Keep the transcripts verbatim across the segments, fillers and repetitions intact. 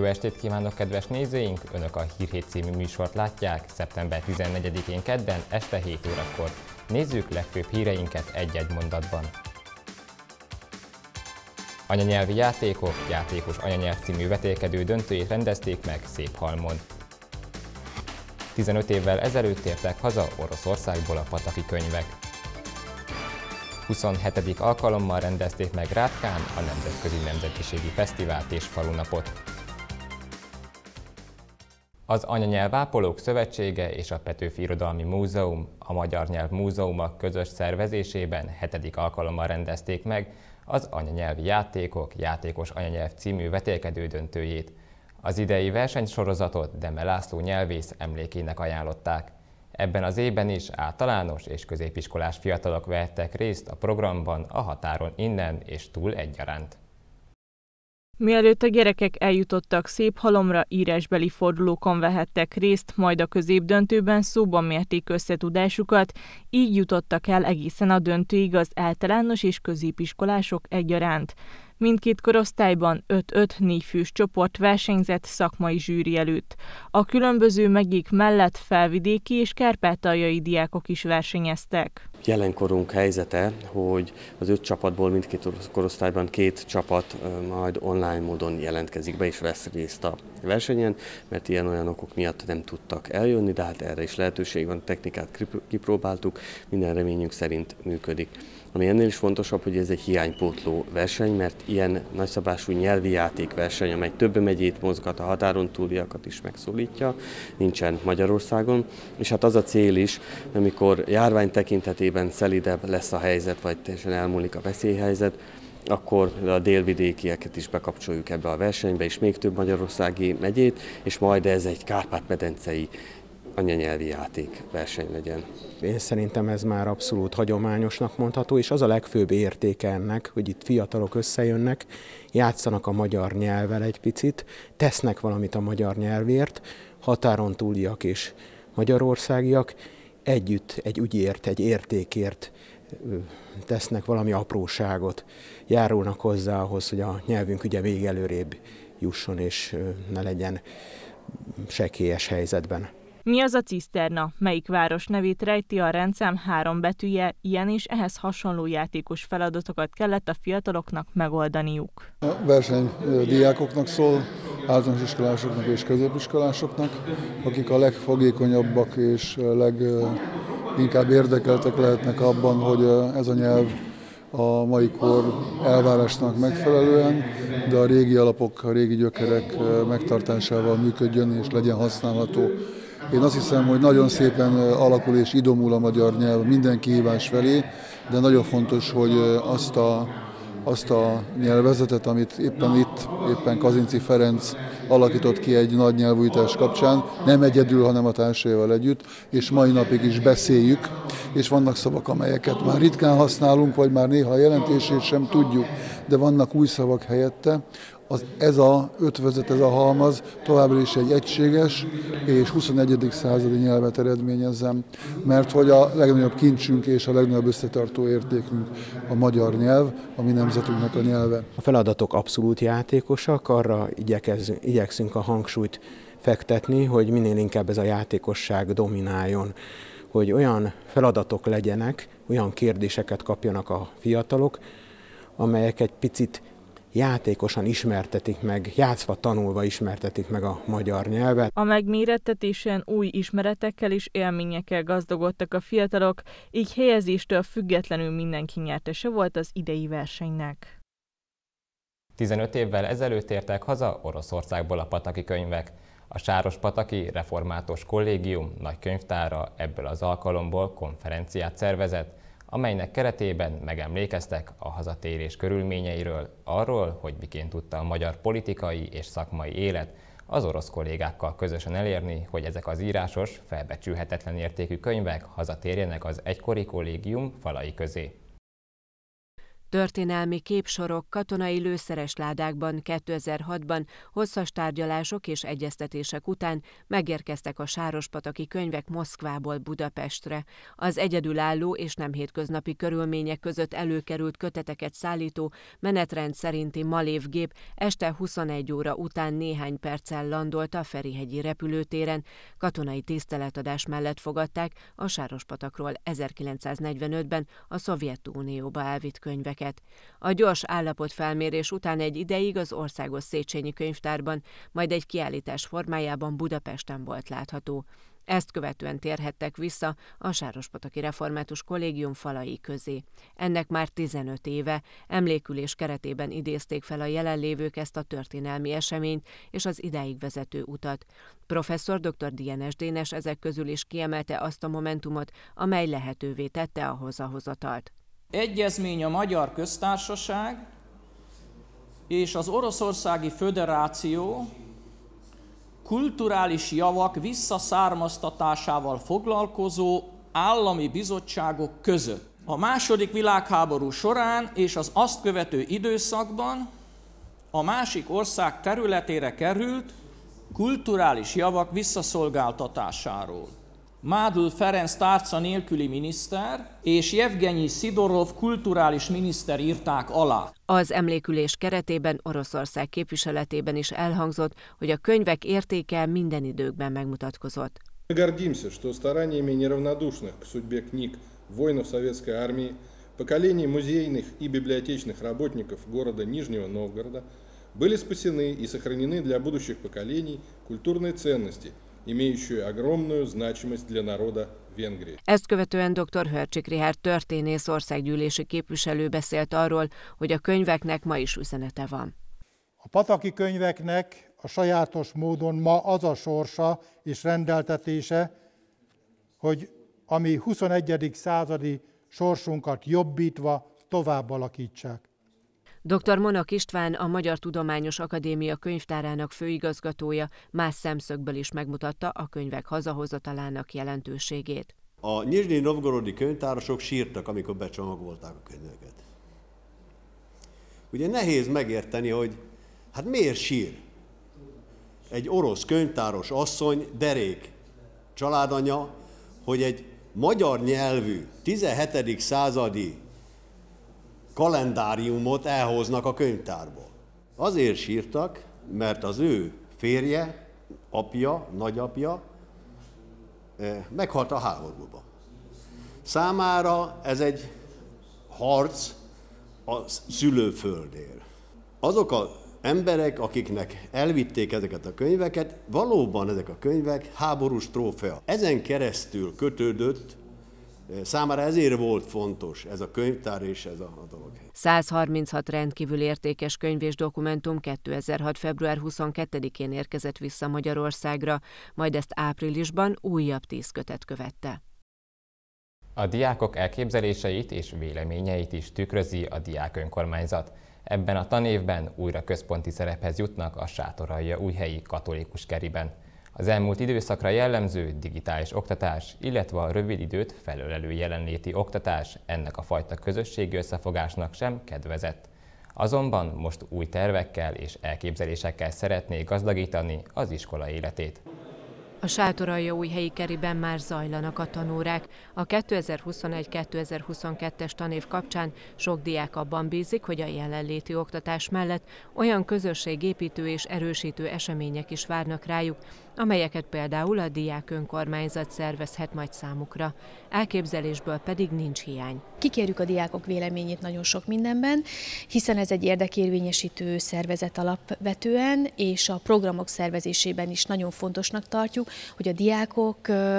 estét kívánok, kedves nézőink! Önök a Hírhét című műsort látják szeptember tizennegyedikén kedden este hét órakor. Nézzük legfőbb híreinket egy-egy mondatban. Anyanyelvi játékok, játékos anyanyelv című vetélkedő döntőjét rendezték meg Széphalmon. tizenöt évvel ezelőtt tértek haza Oroszországból a pataki könyvek. huszonhetedik alkalommal rendezték meg Rátkán a Nemzetközi Nemzetiségi Fesztivált és Falunapot. Az Anyanyelv Ápolók Szövetsége és a Petőfi Irodalmi Múzeum a Magyar Nyelv Múzeuma közös szervezésében hetedik alkalommal rendezték meg az Anyanyelvi Játékok, Játékos Anyanyelv című vetélkedő döntőjét. Az idei versenysorozatot Deme László nyelvész emlékének ajánlották. Ebben az évben is általános és középiskolás fiatalok vehettek részt a programban a határon innen és túl egyaránt. Mielőtt a gyerekek eljutottak Széphalomra, írásbeli fordulókon vehettek részt, majd a középdöntőben szóban mérték összetudásukat, így jutottak el egészen a döntőig az általános és középiskolások egyaránt. Mindkét korosztályban öt-öt négy fős csoport versenyzett szakmai zsűri előtt. A különböző megyék mellett felvidéki és kárpátaljai diákok is versenyeztek. Jelenkorunk helyzete, hogy az öt csapatból mindkét korosztályban két csapat majd online módon jelentkezik be és vesz részt a versenyen, mert ilyen-olyan okok miatt nem tudtak eljönni, de hát erre is lehetőség van, technikát kipróbáltuk, minden reményünk szerint működik. Ami ennél is fontosabb, hogy ez egy hiánypótló verseny, mert ilyen nagyszabású nyelvi játékverseny, amely több megyét mozgat, a határon túliakat is megszólítja, nincsen Magyarországon, és hát az a cél is, amikor járvány tekintetében szelidebb lesz a helyzet, vagy teljesen elmúlik a veszélyhelyzet, akkor a délvidékieket is bekapcsoljuk ebbe a versenybe, és még több magyarországi megyét, és majd ez egy kárpát-medencei anyanyelvi játékverseny legyen. Én szerintem ez már abszolút hagyományosnak mondható, és az a legfőbb értéke ennek, hogy itt fiatalok összejönnek, játszanak a magyar nyelvvel egy picit, tesznek valamit a magyar nyelvért, határon túliak és magyarországiak együtt egy ügyért, egy értékért tesznek valami apróságot, járulnak hozzá ahhoz, hogy a nyelvünk ugye még előrébb jusson, és ne legyen sekélyes helyzetben. Mi az a ciszterna? Melyik város nevét rejti a rendszám három betűje? Ilyen és ehhez hasonló játékos feladatokat kellett a fiataloknak megoldaniuk. A verseny diákoknak szól, általános iskolásoknak és középiskolásoknak, akik a legfogékonyabbak és leginkább érdekeltek lehetnek abban, hogy ez a nyelv a mai kor elvárásnak megfelelően, de a régi alapok, a régi gyökerek megtartásával működjön és legyen használható. Én azt hiszem, hogy nagyon szépen alakul és idomul a magyar nyelv minden kihívás felé, de nagyon fontos, hogy azt a, azt a nyelvezetet, amit éppen itt, éppen Kazinczy Ferenc alakított ki egy nagy nyelvújítás kapcsán, nem egyedül, hanem a társaival együtt, és mai napig is beszéljük, és vannak szavak, amelyeket már ritkán használunk, vagy már néha a jelentését sem tudjuk, de vannak új szavak helyette. Az, ez a ötvözet, ez a halmaz továbbra is egy egységes és huszonegyedik századi nyelvet eredményezzem, mert hogy a legnagyobb kincsünk és a legnagyobb összetartó értékünk a magyar nyelv, a mi nemzetünknek a nyelve. A feladatok abszolút játékosak, arra igyekszünk a hangsúlyt fektetni, hogy minél inkább ez a játékosság domináljon, hogy olyan feladatok legyenek, olyan kérdéseket kapjanak a fiatalok, amelyek egy picit játékosan ismertetik meg, játszva, tanulva ismertetik meg a magyar nyelvet. A megmérettetésen új ismeretekkel és élményekkel gazdagodtak a fiatalok, így helyezéstől függetlenül mindenki nyertese volt az idei versenynek. tizenöt évvel ezelőtt tértek haza Oroszországból a pataki könyvek. A Sárospataki Református Kollégium nagykönyvtára ebből az alkalomból konferenciát szervezett, amelynek keretében megemlékeztek a hazatérés körülményeiről, arról, hogy miként tudta a magyar politikai és szakmai élet az orosz kollégákkal közösen elérni, hogy ezek az írásos, felbecsülhetetlen értékű könyvek hazatérjenek az egykori kollégium falai közé. Történelmi képsorok katonai lőszeres ládákban kétezer-hatban hosszas tárgyalások és egyeztetések után megérkeztek a sárospataki könyvek Moszkvából Budapestre. Az egyedülálló és nem hétköznapi körülmények között előkerült köteteket szállító menetrend szerinti Malév gép este huszonegy óra után néhány perccel landolt a Ferihegyi repülőtéren. Katonai tiszteletadás mellett fogadták a Sárospatakról ezerkilencszáznegyvenötben a Szovjetunióba elvitt könyveket. A gyors állapotfelmérés után egy ideig az Országos Széchenyi Könyvtárban, majd egy kiállítás formájában Budapesten volt látható. Ezt követően térhettek vissza a Sárospataki Református Kollégium falai közé. Ennek már tizenöt éve emlékülés keretében idézték fel a jelenlévők ezt a történelmi eseményt és az idáig vezető utat. Professzor dr. Dienes Dénes ezek közül is kiemelte azt a momentumot, amely lehetővé tette a hozahozatalt. Egyezmény a Magyar Köztársaság és az Oroszországi Föderáció kulturális javak visszaszármaztatásával foglalkozó állami bizottságok között. A második világháború során és az azt követő időszakban a másik ország területére került kulturális javak visszaszolgáltatásáról. Mádl Ferenc tárca nélküli miniszter és Jevgenyi Szidorov kulturális miniszter írták alá. Az emlékülés keretében Oroszország képviseletében is elhangzott, hogy a könyvek értéke minden időkben megmutatkozott. Гордимся, что стараниями неравнодушных к судьбе книг воинов советской армии, поколений музейных и библиотечных работников города Нижнего Новгорода были спасены и сохранены для будущих поколений культурные ценности, имеющую огромную значимость для народа Венгрии. Ezt követően dr. Hörcsik Richárd történész országgyűlési képviselő beszélt arról, hogy a könyveknek ma is üzenete van. A pataki könyveknek a sajátos módon ma az a sorsa és rendeltetése, hogy a mi huszonegyedik századi sorsunkat jobbítva tovább alakítsák. dr. Monok István, a Magyar Tudományos Akadémia könyvtárának főigazgatója más szemszögből is megmutatta a könyvek hazahozatalának jelentőségét. A nyizsnyi novgorodi könyvtárosok sírtak, amikor becsomagolták a könyveket. Ugye nehéz megérteni, hogy hát miért sír egy orosz könyvtáros asszony, derék családanya, hogy egy magyar nyelvű tizenhetedik századi kalendáriumot elhoznak a könyvtárból. Azért sírtak, mert az ő férje, apja, nagyapja meghalt a háborúban. Számára ez egy harc a szülőföldért. Azok az emberek, akiknek elvitték ezeket a könyveket, valóban ezek a könyvek háborús trófea. Ezen keresztül kötődött, számára ezért volt fontos ez a könyvtár és ez a dolog. száz harminchat rendkívül értékes könyv és dokumentum kétezer-hat. február huszonkettedikén érkezett vissza Magyarországra, majd ezt áprilisban újabb tíz kötet követte. A diákok elképzeléseit és véleményeit is tükrözi a diák önkormányzat. Ebben a tanévben újra központi szerephez jutnak a Sátoraljaújhelyi katolikus keriben. Az elmúlt időszakra jellemző digitális oktatás, illetve a rövid időt felölelő jelenléti oktatás ennek a fajta közösségi összefogásnak sem kedvezett. Azonban most új tervekkel és elképzelésekkel szeretné gazdagítani az iskola életét. A Sátoraljaújhelyi keriben már zajlanak a tanórák. A kétezer-huszonegy kétezer-huszonkettes tanév kapcsán sok diák abban bízik, hogy a jelenléti oktatás mellett olyan közösségépítő és erősítő események is várnak rájuk, amelyeket például a diák önkormányzat szervezhet majd számukra. Elképzelésből pedig nincs hiány. Kikérjük a diákok véleményét nagyon sok mindenben, hiszen ez egy érdekérvényesítő szervezet alapvetően, és a programok szervezésében is nagyon fontosnak tartjuk, hogy a diákok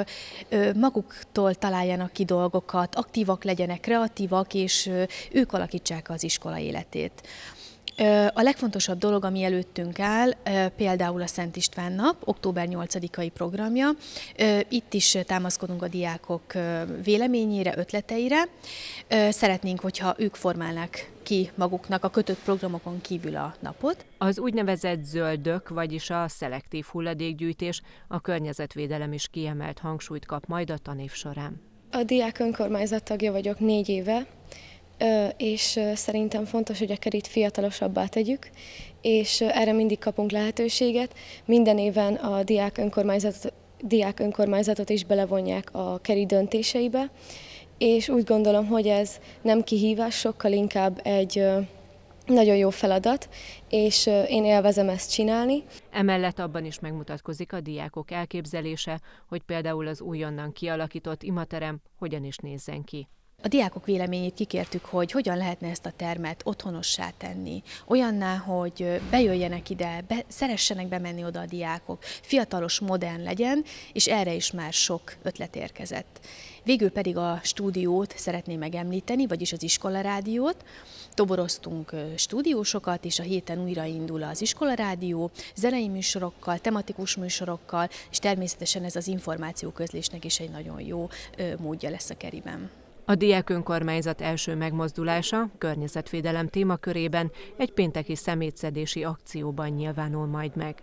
maguktól találjanak ki dolgokat, aktívak legyenek, kreatívak, és ők alakítsák az iskola életét. A legfontosabb dolog, ami előttünk áll, például a Szent István nap, október nyolcadikai programja. Itt is támaszkodunk a diákok véleményére, ötleteire. Szeretnénk, hogyha ők formálnák ki maguknak a kötött programokon kívül a napot. Az úgynevezett zöldök, vagyis a szelektív hulladékgyűjtés, a környezetvédelem is kiemelt hangsúlyt kap majd a tanév során. A diák önkormányzat tagja vagyok négy éve. és szerintem fontos, hogy a kerit fiatalosabbá tegyük, és erre mindig kapunk lehetőséget. Minden éven a diák önkormányzatot, diák önkormányzatot is belevonják a keri döntéseibe, és úgy gondolom, hogy ez nem kihívás, sokkal inkább egy nagyon jó feladat, és én élvezem ezt csinálni. Emellett abban is megmutatkozik a diákok elképzelése, hogy például az újonnan kialakított imaterem hogyan is nézzen ki. A diákok véleményét kikértük, hogy hogyan lehetne ezt a termet otthonossá tenni. Olyanná, hogy bejöjjenek ide, be, szeressenek bemenni oda a diákok, fiatalos, modern legyen, és erre is már sok ötlet érkezett. Végül pedig a stúdiót szeretném megemlíteni, vagyis az iskolarádiót. Toboroztunk stúdiósokat, és a héten újraindul az iskolarádió, zenei műsorokkal, tematikus műsorokkal, és természetesen ez az információközlésnek is egy nagyon jó módja lesz a keriben. A diák önkormányzat első megmozdulása környezetvédelem témakörében egy pénteki szemétszedési akcióban nyilvánul majd meg.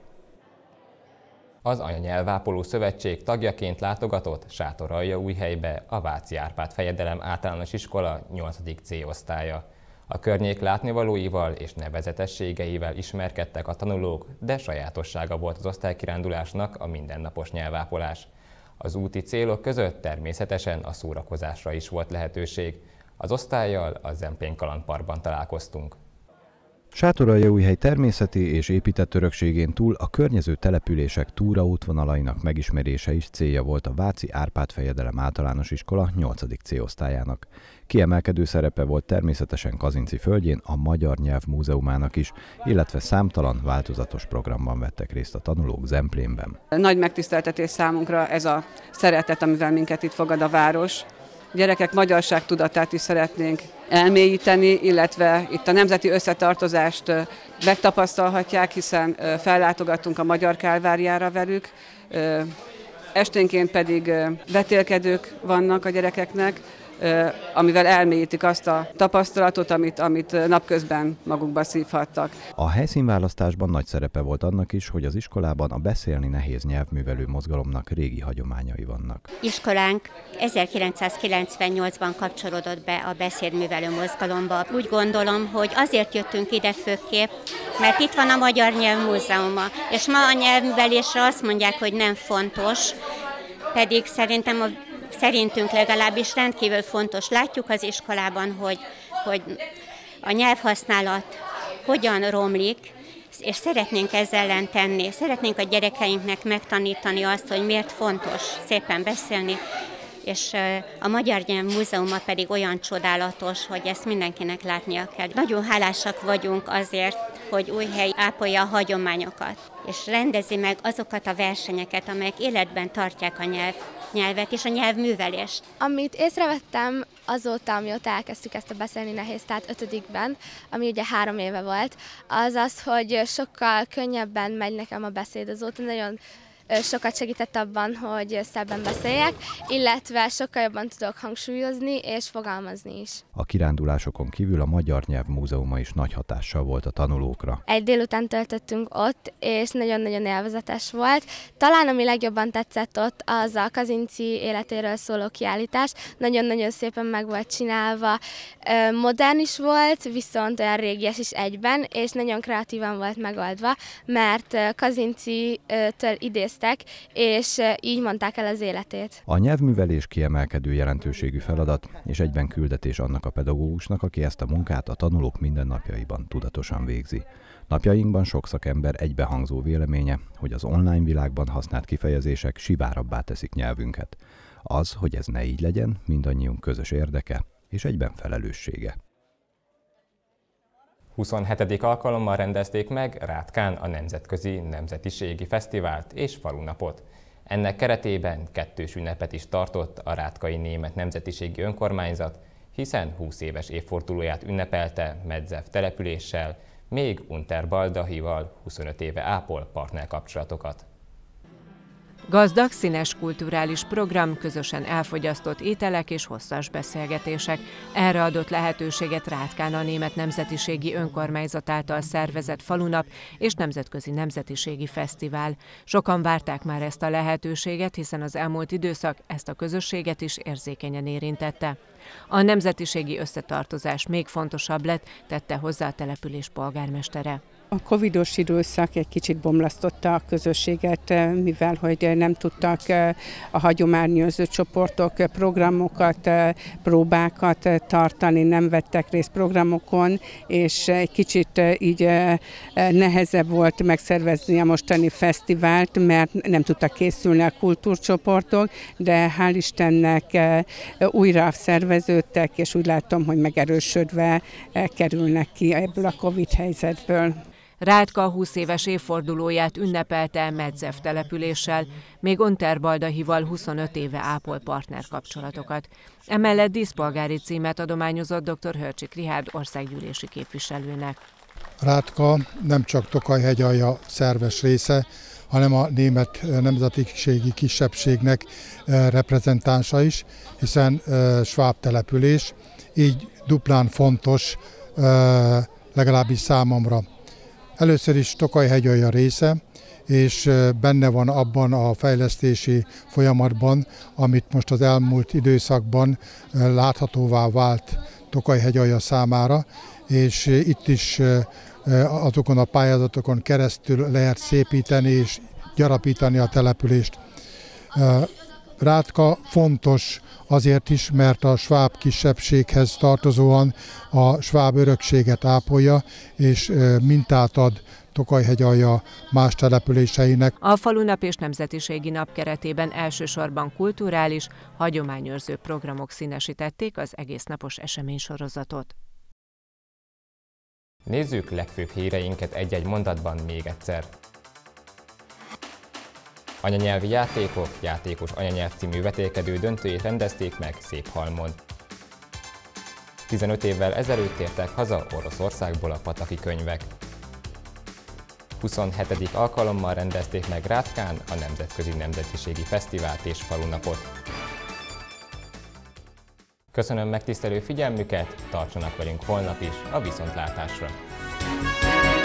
Az Anyanyelvápoló Szövetség tagjaként látogatott Sátoraljaújhelybe a Váci Árpád Fejedelem Általános Iskola nyolcadik C osztálya. A környék látnivalóival és nevezetességeivel ismerkedtek a tanulók, de sajátossága volt az osztálykirándulásnak a mindennapos nyelvápolás. Az úti célok között természetesen a szórakozásra is volt lehetőség. Az osztállyal a Zemplén Kalandparkban találkoztunk. Sátoraljaújhely természeti és épített örökségén túl a környező települések túraútvonalainak megismerése is célja volt a Váci Árpád Fejedelem Általános Iskola nyolcadik C osztályának. Kiemelkedő szerepe volt természetesen Kazinczy földjén a Magyar Nyelv Múzeumának is, illetve számtalan változatos programban vettek részt a tanulók Zemplénben. Nagy megtiszteltetés számunkra ez a szeretet, amivel minket itt fogad a város. A gyerekek magyarság tudatát is szeretnénk elmélyíteni, illetve itt a nemzeti összetartozást megtapasztalhatják, hiszen fellátogattunk a Magyar Kálváriára velük. Esténként pedig vetélkedők vannak a gyerekeknek, amivel elmélyítik azt a tapasztalatot, amit, amit napközben magukba szívhattak. A helyszínválasztásban nagy szerepe volt annak is, hogy az iskolában a beszélni nehéz nyelvművelő mozgalomnak régi hagyományai vannak. Iskolánk ezerkilencszázkilencvennyolcban kapcsolódott be a beszédművelő mozgalomba. Úgy gondolom, hogy azért jöttünk ide főképp, mert itt van a Magyar Nyelv Múzeuma, és ma a nyelvművelésre azt mondják, hogy nem fontos, pedig szerintem a Szerintünk legalábbis rendkívül fontos. Látjuk az iskolában, hogy, hogy a nyelvhasználat hogyan romlik, és szeretnénk ezzel ellen tenni. Szeretnénk a gyerekeinknek megtanítani azt, hogy miért fontos szépen beszélni, és a Magyar Nyelv Múzeuma pedig olyan csodálatos, hogy ezt mindenkinek látnia kell. Nagyon hálásak vagyunk azért, hogy Újhely ápolja a hagyományokat, és rendezi meg azokat a versenyeket, amelyek életben tartják a nyelv, nyelvet és a nyelvművelést. Amit észrevettem azóta, amióta elkezdtük ezt a beszélni nehéz, tehát ötödikben, ami ugye három éve volt, az az, hogy sokkal könnyebben megy nekem a beszéd azóta, nagyon sokat segített abban, hogy szebben beszéljek, illetve sokkal jobban tudok hangsúlyozni és fogalmazni is. A kirándulásokon kívül a Magyar Nyelv Múzeuma is nagy hatással volt a tanulókra. Egy délután töltöttünk ott, és nagyon-nagyon élvezetes volt. Talán ami legjobban tetszett ott, az a Kazinczy életéről szóló kiállítás. Nagyon-nagyon szépen meg volt csinálva. Modern is volt, viszont olyan régies is egyben, és nagyon kreatívan volt megoldva, mert Kazinczy-től idézték, és így mondták el az életét. A nyelvművelés kiemelkedő jelentőségű feladat, és egyben küldetés annak a pedagógusnak, aki ezt a munkát a tanulók mindennapjaiban tudatosan végzi. Napjainkban sok szakember egybehangzó véleménye, hogy az online világban használt kifejezések sivárabbá teszik nyelvünket. Az, hogy ez ne így legyen, mindannyiunk közös érdeke, és egyben felelőssége. huszonhetedik alkalommal rendezték meg Rátkán a Nemzetközi Nemzetiségi Fesztivált és Falunapot. Ennek keretében kettős ünnepet is tartott a Rátkai Német Nemzetiségi Önkormányzat, hiszen húsz éves évfordulóját ünnepelte Medzev településsel, még Unterbaldahival huszonöt éve ápol partnerkapcsolatokat. Gazdag, színes kulturális program, közösen elfogyasztott ételek és hosszas beszélgetések. Erre adott lehetőséget Rátkán a Német Nemzetiségi Önkormányzat által szervezett falunap és Nemzetközi Nemzetiségi Fesztivál. Sokan várták már ezt a lehetőséget, hiszen az elmúlt időszak ezt a közösséget is érzékenyen érintette. A nemzetiségi összetartozás még fontosabb lett, tette hozzá a település polgármestere. A covidos időszak egy kicsit bomlasztotta a közösséget, mivel hogy nem tudtak a hagyományőrző csoportok programokat, próbákat tartani, nem vettek részt programokon, és egy kicsit így nehezebb volt megszervezni a mostani fesztivált, mert nem tudtak készülni a kultúrcsoportok, de hál' Istennek újra szerveződtek, és úgy látom, hogy megerősödve kerülnek ki ebből a Covid helyzetből. Rátka húsz éves évfordulóját ünnepelte Medzev településsel, még Unterbaldahival huszonöt éve ápol partnerkapcsolatokat. Emellett díszpolgári címet adományozott dr. Hörcsik Richárd országgyűlési képviselőnek. Rátka nem csak Tokaj-hegyalja szerves része, hanem a német nemzetiségi kisebbségnek reprezentánsa is, hiszen sváb település, így duplán fontos, legalábbis számomra. Először is Tokaj-hegyalja része, és benne van abban a fejlesztési folyamatban, amit most az elmúlt időszakban láthatóvá vált Tokaj-hegyalja számára, és itt is azokon a pályázatokon keresztül lehet szépíteni és gyarapítani a települést. Rátka fontos azért is, mert a sváb kisebbséghez tartozóan a sváb örökséget ápolja, és mintát ad Tokaj-hegyalja más településeinek. A falunap és nemzetiségi nap keretében elsősorban kulturális, hagyományőrző programok színesítették az egésznapos eseménysorozatot. Nézzük legfőbb híreinket egy-egy mondatban még egyszer. Anyanyelvi játékok, játékos anyanyelv című vetélkedő döntőjét rendezték meg Széphalmon. tizenöt évvel ezelőtt tértek haza Oroszországból a pataki könyvek. huszonhetedik alkalommal rendezték meg Rátkán a Nemzetközi Nemzetiségi Fesztivált és falunapot. Köszönöm megtisztelő figyelmüket, tartsanak velünk holnap is a viszontlátásra!